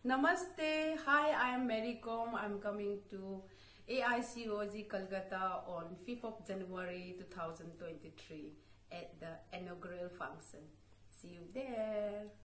Namaste. Hi, I am Mary Com. I'm coming to AICOG Kolkata on 5th of January 2023 at the inaugural function. See you there.